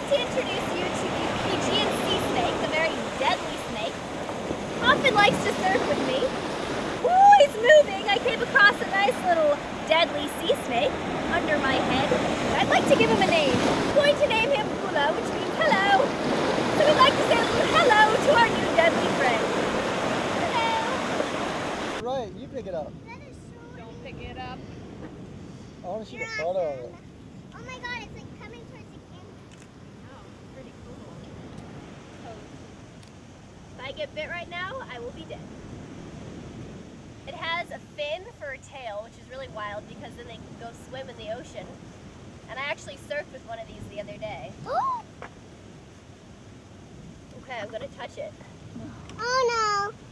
to introduce you to the Fijian sea snake, a very deadly snake. Often likes to surf with me. Ooh, he's moving. I came across a nice little deadly sea snake under my head. I'd like to give him a name. I'm going to name him Pula, which means hello. So we'd like to say a little hello to our new deadly friend. Hello. Right, you pick it up. Don't pick it up. I want to shoot a photo of it. Oh my god, it's like coming towards the camera. Oh, pretty cool. So, if I get bit right now, I will be dead. It has a fin for a tail, which is really wild because then they can go swim in the ocean. And I actually surfed with one of these the other day. Okay, I'm gonna touch it. Oh no.